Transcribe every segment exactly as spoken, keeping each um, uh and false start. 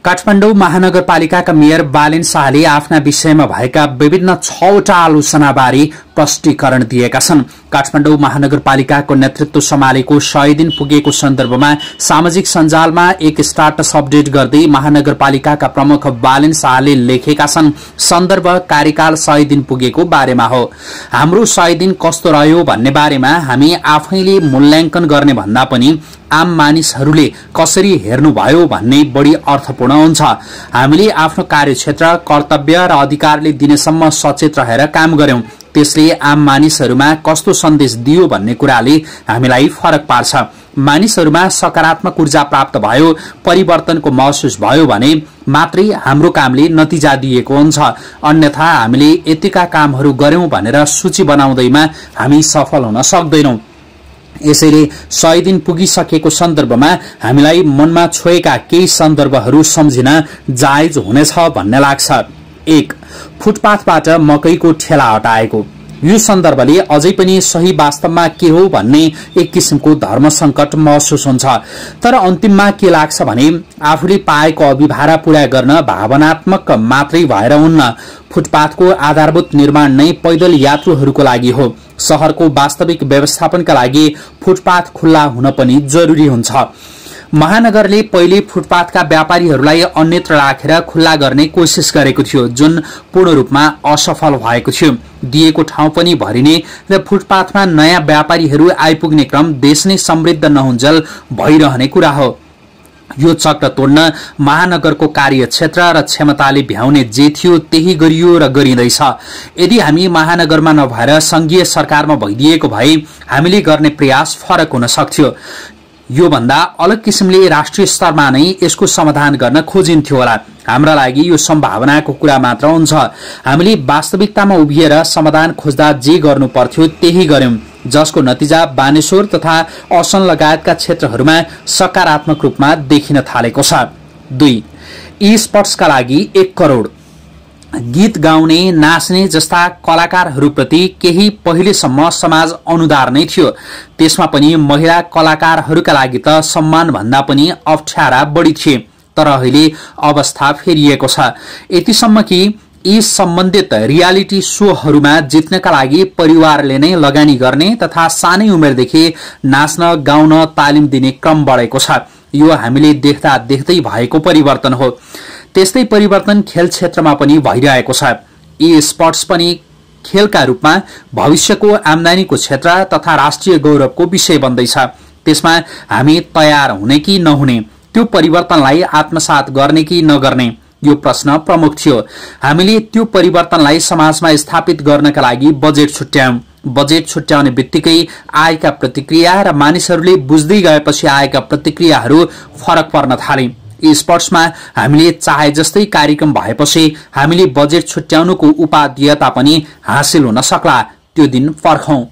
काठमाडौँ महानगरपालिकाका मेयर बालेन शाहले आफ्ना विषयमा भएका विभिन्न छवटा आलोचनाबारे प्रष्टीकरण दिएका छन्। काठमाडौँ महानगरपालिकाको नेतृत्व सम्हालेको सय दिन पुगेको सन्दर्भमा सामाजिक सञ्जालमा एक स्टाटस अपडेट गर्दै महानगरपालिकाका प्रमुख बालेन शाहले लेखेका छन्। सन्दर्भ कार्यकाल सय दिन पुगेको बारेमा हो। हाम्रो सय दिन कस्तो रह्यो भन्ने बारेमा हामी आफैले मूल्याङ्कन गर्ने भन्दा पनि आम मानिसहरूले कसरी हेर्नुभयो भन्ने बढी अर्थपूर्ण हुन्छ। हामीले आफ्नो कार्यक्षेत्र, कर्तव्य र अधिकारले दिनेसम्म सचेत रहेर काम गर्यौं। त्यसले आम मानिसहरूमा कस्तो सन्देश दियो भन्ने कुराले हामीलाई फरक पार्छ। मानिसहरूमा सकारात्मक ऊर्जा प्राप्त भयो, परिवर्तनको महसुस भयो भने मात्रै हाम्रो कामले नतिजा दिएको हुन्छ। अन्यथा हामीले यतिका कामहरू गर्यौं भनेर सूची बनाउँदैमा हामी सफल हुन सक्दैनौं। यसैले सय दिन पुगिसकेको सन्दर्भमा हामीलाई मनमा छोएका केही सन्दर्भहरू सम्झिन जायज हुनेछ भन्ने लाग्छ। एक, फुटपाथबाट मकैको ठेला हटाएको। यो सन्दर्भले अझै पनि सही वास्तवमा के हो भन्ने एक किसिमको धर्म संकट महसुस हुन्छ। तर अन्तिममा के लाग्छ भने आफूले पाएको अभिभारा पूरा गर्न भावनात्मक मात्रै भएर हुन्न। फुटपाथको आधारभूत निर्माण नै पैदल यात्रुहरूको लागि हो। शहरको वास्तविक व्यवस्थापनका लागि फुटपाथ खुल्ला हुन पनि जरुरी हुन्छ। महानगरले पहिले फुटपाथका व्यापारीहरूलाई अन्यत्र राखेर खुल्ला गर्ने कोसिस गरेको थियो, जुन पूर्ण रूपमा असफल भएको थियो। दिएको ठाउँ पनि भरिने र फुटपाथमा नयाँ व्यापारीहरू आइपुग्ने क्रम देश नै समृद्ध नहुन्जेल भइरहने कुरा हो। यो चक्र तोड्न महानगरको कार्यक्षेत्र र क्षमताले भ्याउने जे थियो त्यही गरियो र गरिँदैछ। यदि हामी महानगरमा नभएर संघीय सरकारमा भइदिएको भए हामीले गर्ने प्रयास फरक हुन सक्थ्यो। यो भन्दा अलग किसिमले राष्ट्रिय स्तरमा नै यसको समाधान गर्न खोजिन्थ्यो होला। हाम्रा लागि यो सम्भावनाको कुरा मात्र हुन्छ। हामीले वास्तविकतामा उभिएर समाधान खोज्दा जे गर्नु पर्थ्यो त्यही गर्यौं, जसको नतिजा बानेश्वर तथा असन लगायतका क्षेत्रहरूमा सकारात्मक रूपमा देखिन थालेको छ। दुई, ई स्पोर्ट्सका लागि एक करोड़। गीत गाउने, नाच्ने जस्ता कलाकारहरूप्रति केही पहिलेसम्म समाज अनुदार नै थियो। त्यसमा पनि महिला कलाकारहरूका लागि त सम्मान भन्दा पनि अप्ठ्यारा बढी थिए। तर अहिले अवस्था फेरिएको छ, यतिसम्म कि यी सम्बन्धित रियालिटी शोहरूमा जित्नका लागि परिवारले नै लगानी गर्ने तथा सानै उमेरदेखि नाच्न, गाउन तालिम दिने क्रम बढेको छ। यो हामीले देख्दा देख्दै भएको परिवर्तन हो। त्यस्तै परिवर्तन खेल क्षेत्रमा पनि भइरहेको छ। यी स्पोर्ट्स पनि खेलका रूपमा भविष्यको आम्दानीको क्षेत्र तथा राष्ट्रिय गौरवको विषय बन्दैछ। त्यसमा हामी तयार हुने कि नहुने, त्यो परिवर्तनलाई आत्मसात गर्ने कि नगर्ने, यो प्रश्न प्रमुख थियो। हामीले त्यो परिवर्तनलाई समाजमा स्थापित गर्नका लागि बजेट छुट्यायौं। बजेट छुट्याउने बित्तिकै आएका प्रतिक्रिया र मानिसहरूले बुझ्दै गएपछि आएका प्रतिक्रियाहरू फरक पर्न थाले। स्पोर्ट्समा हामीले चाहे जस्तै कार्यक्रम भएपछि हामीले बजेट छुट्याउनुको उपादेयता पनि हासिल हुन सक्ला। त्यो दिन फर्खौं।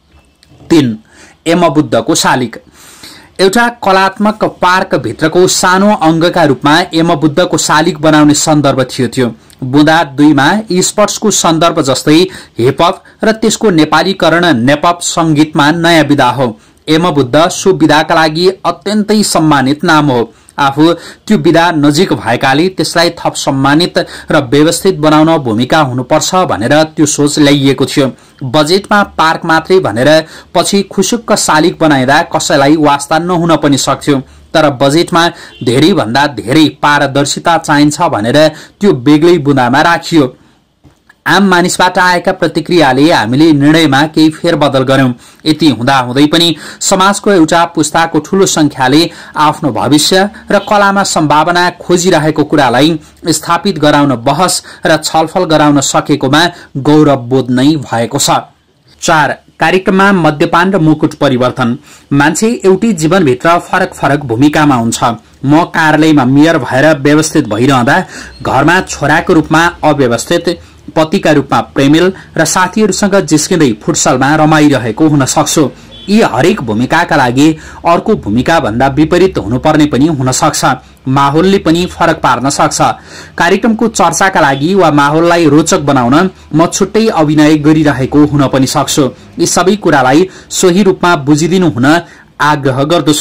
तीन, यमबुद्धको शालिग। एउटा कलात्मक पार्क भित्रको सानो अंगका रूपमा यमबुद्धको शालिग बनाउने सन्दर्भ थियो त्यो बुँदा दुईमा स्पोर्ट्सको सन्दर्भ जस्तै हिपहप र त्यसको नेपालीकरण नेपप संगीतमा नयाँ विधा हो। यमबुद्ध सो विधाका लागि अत्यन्तै सम्मानित नाम हो। आफू त्यो विधा नजिक भएकाले त्यसलाई थप सम्मानित र व्यवस्थित बनाउन भूमिका हुनुपर्छ भनेर त्यो सोच ल्याइएको थियो। बजेटमा पार्क मात्रै भनेर पछि खुसुक्क शालिग बनाइदा कसैलाई वास्ता नहुन पनि सक्थ्यो। तर बजेटमा धेरै भन्दा धेरै पारदर्शिता चाहिन्छ भनेर त्यो बेग्लै बुँदामा राखियो। आम मानिसबाट आएका प्रतिक्रियाले हामीले निर्णयमा केही फेरबदल गर्यौं। यति हुँदा हुँदै पनि समाजको एउटा पुस्ताको ठूलो संख्याले आफ्नो भविष्य र कलामा सम्भावना खोजिरहेको कुरालाई स्थापित गराउन बहस र छलफल गराउन सकेकोमा गौरव बोध नै भएको छ। चार, कार्यक्रममा मद्यपान र मुकुट परिवर्तन। मान्छे एउटै जीवनभित्र फरक फरक भूमिकामा हुन्छ। म कार्यालयमा मेयर भएर व्यवस्थित भइरहँदा घरमा छोराको रूपमा अव्यवस्थित, पतिका रूपमा प्रेमिल र साथीहरूसँग जिस्किँदै फुटसलमा रमाइरहेको हुन सक्छु। यी हरेक भूमिकाका लागि अर्को भूमिका भन्दा विपरीत हुनुपर्ने पनि हुन सक्छ। माहौलले पनि फरक पार्न सक्छ। कार्यक्रमको चर्चाका लागि वा माहौललाई रोचक बनाउन म छुट्टै अभिनय गरिरहेको हुन पनि सक्छु। यी सबै कुरालाई सोही रूपमा बुझिदिनु हुन आग्रह गर्दछु।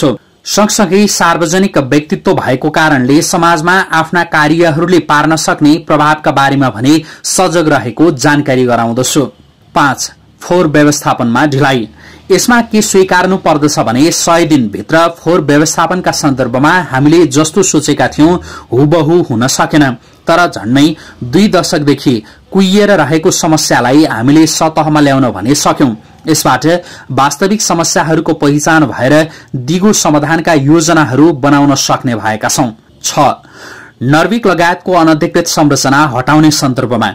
सँगसँगै सार्वजनिक व्यक्तित्व भएको कारणले समाजमा आफ्ना कार्यहरूले पार्न सक्ने प्रभावका बारेमा भने सजग रहेको जानकारी गराउँदछु। पाँच फोहोर व्यवस्थापनमा ढिलाइ। यसमा के स्वीकार्नु पर्दछ भने सय दिनभित्र फोहोर व्यवस्थापनका सन्दर्भमा हामीले जस्तो सोचेका थियौं हुबहु हुन सकेन, तर झन्नै दुई दशकदेखि कुहिएर रहेको समस्यालाई हामीले सतहमा ल्याउन भने सक्यौं। यसबाट वास्तविक समस्याहरूको पहिचान भएर दिगो समाधानका योजनाहरू बनाउन सक्ने भएका छौं। छ नर्भिक लगायतको अनधिकृत संरचना हटाउने सन्दर्भमा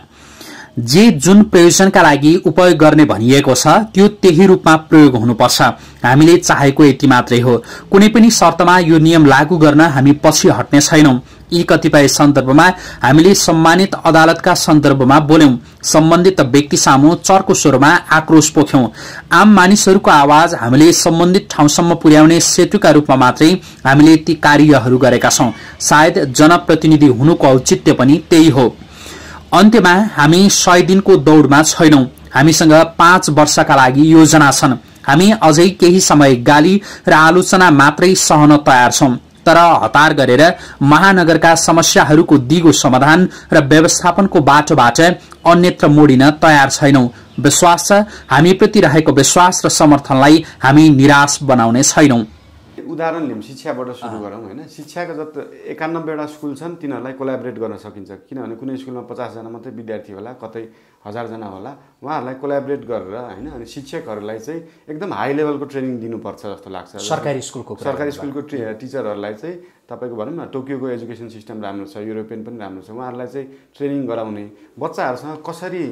जे जुन प्रयोजनका लागि उपयोग गर्ने भनिएको छ त्यो त्यही रूपमा प्रयोग हुनुपर्छ। हामीले चाहेको यति मात्रै हो। कुनै पनि शर्तमा यो नियम लागू गर्न हामी पछि हट्ने छैनौं। यी कतिपय सन्दर्भमा हामीले सम्मानित अदालतका सन्दर्भमा बोल्यौं, सम्बन्धित व्यक्ति सामु चर्को स्वरमा आक्रोश पोख्यौं। आम मानिसहरूको आवाज हामीले सम्बन्धित ठाउँसम्म पुर्याउने सेतुका रूपमा मात्रै हामीले ती कार्यहरू गरेका छौं। सायद जनप्रतिनिधि हुनुको औचित्य पनि त्यही हो। अन्त्यमा हामी सय दिनको दौड़मा छैनौं। हामीसँग पाँच वर्षका लागि योजना छन्। हामी अझै केही समय गाली र आलोचना मात्रै सहन तयार छौं, तर हतार गरेर महानगरका समस्याहरूको दिगो समाधान र व्यवस्थापनको बाटोबाट अन्यत्र मोडिन तयार छैनौं। विश्वास छ हामीप्रति रहेको विश्वास र समर्थनलाई हामी निराश बनाउने छैनौं। उदाहरण लिम शिक्षाबाट सुरु गरौँ हैन। शिक्षाका जति एकानब्बेवटा स्कुल छन् तिनीहरूलाई कोलाबरेट गर्न सकिन्छ, किनभने कुनै स्कुलमा पचासजना मात्रै विद्यार्थी होला, कतै हजारजना होला। उहाँहरूलाई कोलाबरेट गरेर हैन अनि शिक्षकहरूलाई चाहिँ एकदम हाई लेभलको ट्रेनिङ दिनुपर्छ जस्तो लाग्छ। सरकारी स्कुलको सरकारी स्कुलको टिचरहरूलाई चाहिँ तपाईँको भनौँ न टोकियोको एजुकेसन सिस्टम राम्रो छ, युरोपियन पनि राम्रो छ, उहाँहरूलाई चाहिँ ट्रेनिङ गराउने, बच्चाहरूसँग कसरी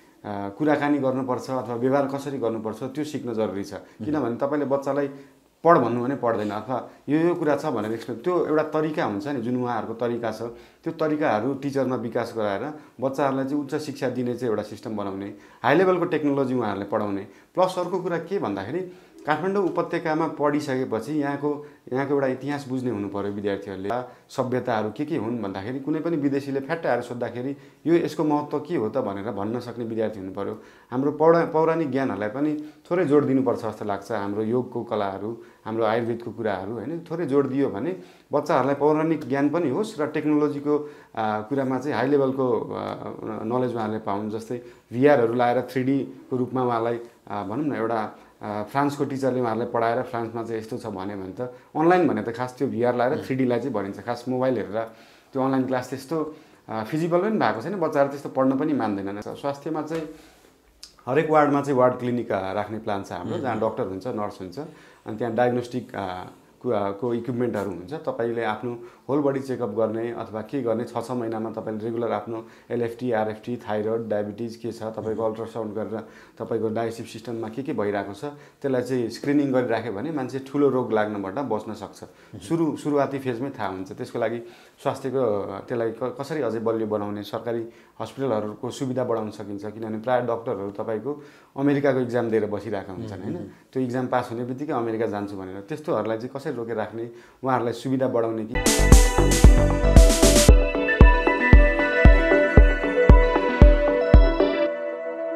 कुराकानी गर्नुपर्छ अथवा व्यवहार कसरी गर्नुपर्छ त्यो सिक्न जरुरी छ। किनभने तपाईँले बच्चालाई पढ भन्नु भने पढ्दैन, अथवा यो यो कुरा छ भनेर एक्सप्लेन, त्यो एउटा तरिका हुन्छ नि जुन उहाँहरूको तरिका छ, त्यो तरिकाहरू टिचरमा विकास गराएर बच्चाहरूलाई चाहिँ उच्च शिक्षा दिने चाहिँ एउटा सिस्टम बनाउने, हाई लेभलको टेक्नोलोजी उहाँहरूले पढाउने। प्लस अर्को कुरा के भन्दाखेरि काठमाडौँ उपत्यकामा पढिसकेपछि यहाँको यहाँको एउटा इतिहास बुझ्ने हुनु पर्यो विद्यार्थीहरूले। सभ्यताहरू के के हुन् भन्दाखेरि कुनै पनि विदेशीले फ्याट्ट आएर सोद्धाखेरि यो यसको महत्त्व के हो त भनेर भन्न सक्ने विद्यार्थी हुनु पर्यो। हाम्रो पौरा पौराणिक ज्ञानहरूलाई पनि थोरै जोड दिनुपर्छ जस्तो लाग्छ। हाम्रो योगको कलाहरू, हाम्रो आयुर्वेदको कुराहरू हैन थोरै जोड दियो भने बच्चाहरूलाई पौराणिक ज्ञान पनि होस् र टेक्नोलोजीको कुरामा चाहिँ हाई लेभलको नलेज उहाँहरूले पाउन्। जस्तै भिआरहरू लाएर थ्री डी को रूपमा उहाँलाई भनौँ न एउटा फ्रान्सको टिचरले उहाँहरूलाई पढाएर फ्रान्समा चाहिँ यस्तो छ भन्यो भने त अनलाइन भने त खास त्यो भिआर लाएर थ्री डीलाई चाहिँ भनिन्छ। खास मोबाइल हेरेर त्यो अनलाइन क्लास त्यस्तो फिजिबल पनि भएको छैन, बच्चाहरू त्यस्तो पढ्न पनि मान्दैनन्। स्वास्थ्यमा चाहिँ हरेक वार्डमा चाहिँ वार्ड क्लिनिक राख्ने प्लान छ हाम्रो, जहाँ डाक्टर हुन्छ, नर्स हुन्छ, अनि त्यहाँ डायग्नोस्टिक को इक्विपमेन्टहरू हुन्छ। तपाईँले आफ्नो होल बडी चेकअप गर्ने अथवा के गर्ने छ छ महिनामा तपाईँले रेगुलर आफ्नो एलएफटी, आरएफटी, थाइरोइड, डायबिटिज के छ तपाईँको अल्ट्रासाउन्ड गरेर तपाईँको डाइजेस्टिभ सिस्टममा के के भइरहेको छ त्यसलाई चाहिँ स्क्रिनिङ गरिराख्यो भने मान्छे ठुलो रोग लाग्नबाट बच्न सक्छ। सुरु सुरुवाती फेजमै थाहा हुन्छ। त्यसको लागि स्वास्थ्यको त्यसलाई कसरी अझै बलियो बनाउने, सरकारी हस्पिटलहरूको सुविधा बढाउन सकिन्छ। किनभने प्रायः डक्टरहरू तपाईँको अमेरिकाको इक्जाम दिएर बसिरहेका हुन्छन् हैन, त्यो इक्जाम पास हुने बित्तिकै अमेरिका जान्छु भनेर। त्यस्तोहरूलाई चाहिँ कसरी रोकेर राख्ने, उहाँहरूलाई सुविधा बढाउने कि